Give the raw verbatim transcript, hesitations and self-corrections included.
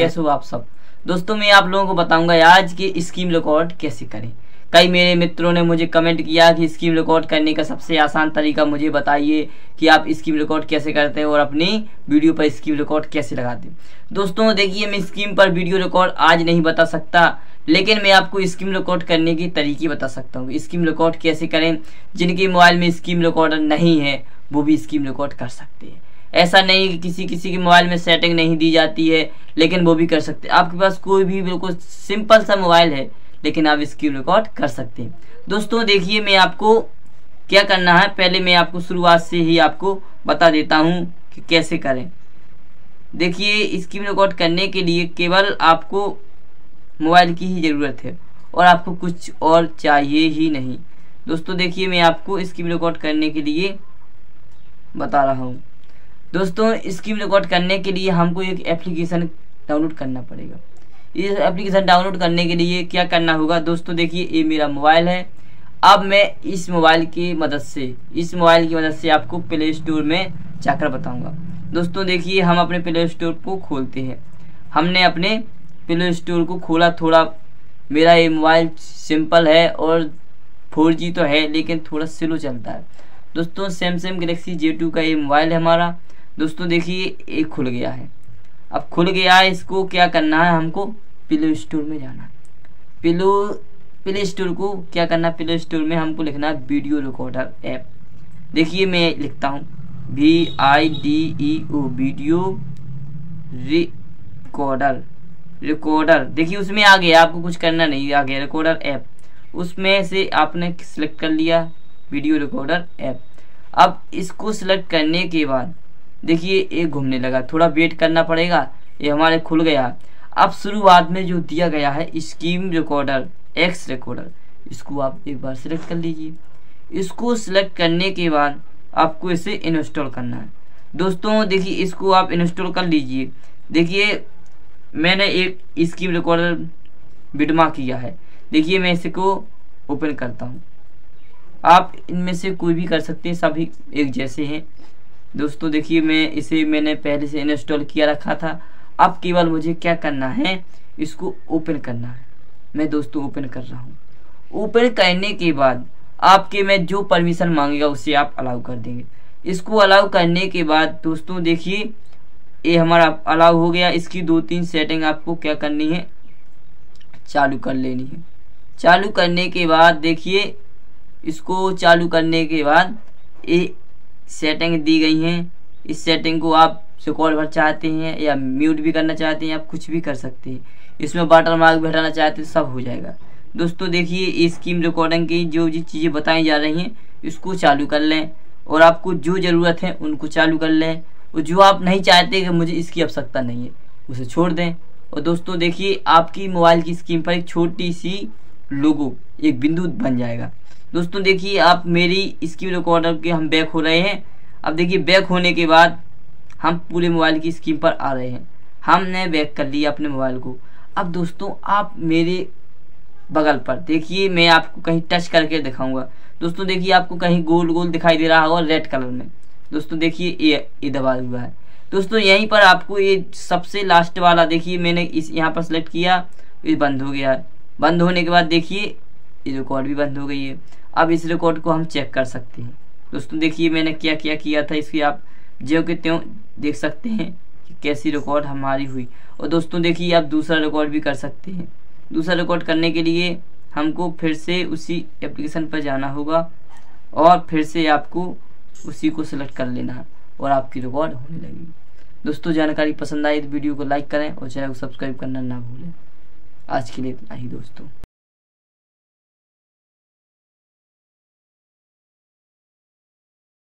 कैसे हो आप सब। दोस्तों मैं आप लोगों को बताऊंगा आज की स्क्रीन रिकॉर्ड कैसे करें। कई मेरे मित्रों ने मुझे कमेंट किया कि स्क्रीन रिकॉर्ड करने का सबसे आसान तरीका मुझे बताइए कि आप स्क्रीन रिकॉर्ड कैसे करते हैं और अपनी वीडियो पर स्क्रीन रिकॉर्ड कैसे लगाते हैं। दोस्तों देखिए, मैं स्क्रीन पर वीडियो रिकॉर्ड आज नहीं बता सकता, लेकिन मैं आपको स्क्रीन रिकॉर्ड करने की तरीके बता सकता हूँ। स्क्रीन रिकॉर्ड कैसे करें, जिनके मोबाइल में स्क्रीन रिकॉर्डर नहीं है वो भी स्क्रीन रिकॉर्ड कर सकते हैं। ऐसा नहीं कि किसी किसी के मोबाइल में सेटिंग नहीं दी जाती है, लेकिन वो भी कर सकते हैं। आपके पास कोई भी बिल्कुल सिंपल सा मोबाइल है लेकिन आप स्क्रीन रिकॉर्ड कर सकते हैं। दोस्तों देखिए, मैं आपको क्या करना है, पहले मैं आपको शुरुआत से ही आपको बता देता हूँ कि कैसे करें। देखिए, स्क्रीन रिकॉर्ड करने के लिए केवल आपको मोबाइल की ही ज़रूरत है और आपको कुछ और चाहिए ही नहीं। दोस्तों देखिए, मैं आपको स्क्रीन रिकॉर्ड करने के लिए बता रहा हूँ। दोस्तों स्क्रीन रिकॉर्ड करने के लिए हमको एक एप्लीकेशन डाउनलोड करना पड़ेगा। इस एप्लीकेशन डाउनलोड करने के लिए क्या करना होगा, दोस्तों देखिए ये मेरा मोबाइल है। अब मैं इस मोबाइल की मदद से इस मोबाइल की मदद से आपको प्ले स्टोर में जाकर बताऊंगा। दोस्तों देखिए, हम अपने प्ले स्टोर को खोलते हैं। हमने अपने प्ले स्टोर को खोला। थोड़ा मेरा ये मोबाइल सिंपल है और फोर जी तो है लेकिन थोड़ा स्लो चलता है। दोस्तों सैमसंग गैलेक्सी जे टू का ये मोबाइल है हमारा। दोस्तों देखिए, ये खुल गया है। अब खुल गया है, इसको क्या करना है, हमको प्ले स्टोर में जाना है। प्ले प्ले स्टोर को क्या करना है, प्ले स्टोर में हमको लिखना है वीडियो रिकॉर्डर ऐप। देखिए मैं लिखता हूँ V I D E O video recorder recorder देखिए उसमें आ गया, आपको कुछ करना नहीं, आ गया रिकॉर्डर ऐप। उसमें से आपने सिलेक्ट कर लिया वीडियो रिकॉर्डर ऐप। अब इसको सिलेक्ट करने के बाद देखिए ये घूमने लगा, थोड़ा वेट करना पड़ेगा। ये हमारे खुल गया। अब शुरुआत में जो दिया गया है स्क्रीन रिकॉर्डर एक्स रिकॉर्डर, इसको आप एक बार सिलेक्ट कर लीजिए। इसको सिलेक्ट करने के बाद आपको इसे इंस्टॉल करना है। दोस्तों देखिए, इसको आप इंस्टॉल कर लीजिए। देखिए मैंने एक स्क्रीन रिकॉर्डर बिटमा किया है। देखिए मैं इसको ओपन करता हूँ। आप इनमें से कोई भी कर सकते हैं, सभी एक जैसे हैं। दोस्तों देखिए, मैं इसे मैंने पहले से इंस्टॉल किया रखा था। अब केवल मुझे क्या करना है, इसको ओपन करना है। मैं दोस्तों ओपन कर रहा हूँ। ओपन करने के बाद आपके में जो परमिशन मांगेगा उसे आप अलाउ कर देंगे। इसको अलाउ करने के बाद दोस्तों देखिए ये हमारा अलाउ हो गया। इसकी दो तीन सेटिंग आपको क्या करनी है, चालू कर लेनी है। चालू करने के बाद देखिए, इसको चालू करने के बाद ये सेटिंग दी गई हैं। इस सेटिंग को आप रिकॉर्ड भर चाहते हैं या म्यूट भी करना चाहते हैं, आप कुछ भी कर सकते हैं। इसमें वाटर मार्क भी हटाना चाहते हैं, सब हो जाएगा। दोस्तों देखिए, स्क्रीन रिकॉर्डिंग की जो जो चीज़ें बताई जा रही हैं इसको चालू कर लें और आपको जो ज़रूरत है उनको चालू कर लें, और जो आप नहीं चाहते कि मुझे इसकी आवश्यकता नहीं है उसे छोड़ दें। और दोस्तों देखिए, आपकी मोबाइल की स्क्रीन पर एक छोटी सी लोगो, एक बिंदु बन जाएगा। दोस्तों देखिए, आप मेरी स्क्रीन रिकॉर्डर के हम बैक हो रहे हैं। अब देखिए बैक होने के बाद हम पूरे मोबाइल की स्क्रीन पर आ रहे हैं। हमने बैक कर लिया अपने मोबाइल को। अब दोस्तों आप मेरे बगल पर देखिए, मैं आपको कहीं टच करके दिखाऊंगा। दोस्तों देखिए, आपको कहीं गोल गोल दिखाई दे रहा होगा रेड कलर में। दोस्तों देखिए ये ये दबा हुआ है। दोस्तों यहीं पर आपको ये सबसे लास्ट वाला देखिए, मैंने इस यहाँ पर सेलेक्ट किया, ये बंद हो गया है। बंद होने के बाद देखिए ये रिकॉर्ड भी बंद हो गई है। अब इस रिकॉर्ड को हम चेक कर सकते हैं। दोस्तों देखिए मैंने क्या क्या किया था, इसकी आप जो कि त्यों देख सकते हैं कि कैसी रिकॉर्ड हमारी हुई। और दोस्तों देखिए, आप दूसरा रिकॉर्ड भी कर सकते हैं। दूसरा रिकॉर्ड करने के लिए हमको फिर से उसी एप्लीकेशन पर जाना होगा और फिर से आपको उसी को सिलेक्ट कर लेना है और आपकी रिकॉर्ड होने लगेगी। दोस्तों जानकारी पसंद आई तो वीडियो को लाइक करें और चैनल को सब्सक्राइब करना ना भूलें। आज के लिए इतना ही दोस्तों।